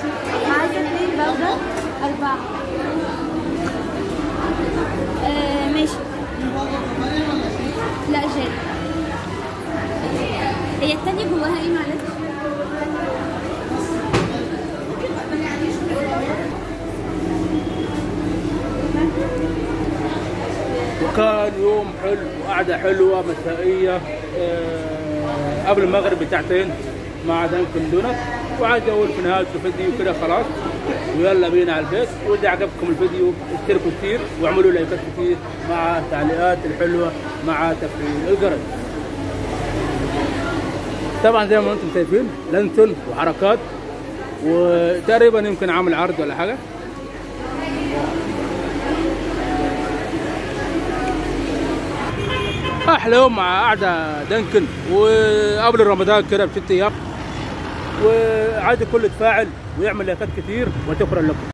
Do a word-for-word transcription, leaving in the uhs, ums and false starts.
عايزة اتنين بودر. أربعة. آه ماشي. لا جل. هي التانية جواها ايه معلش؟ وكان يوم حلو وقعدة حلوة مسائية آه، قبل المغرب بساعتين مع دانكن دونت. وعايز اقول في نهاية الفيديو كده خلاص، ويلا بينا على البيت. واذا عجبكم الفيديو اشتركوا كتير واعملوا لايكات كتير مع التعليقات الحلوة مع تفعيل الجرس. طبعا زي ما انتم شايفين لانتون وحركات، وتقريبا يمكن عامل عرض ولا حاجة. احلى يوم مع قعده دانكن وقبل رمضان كده بست ايام، وعايز الكل يتفاعل ويعمل لايكات كتير. وشكرا لكم.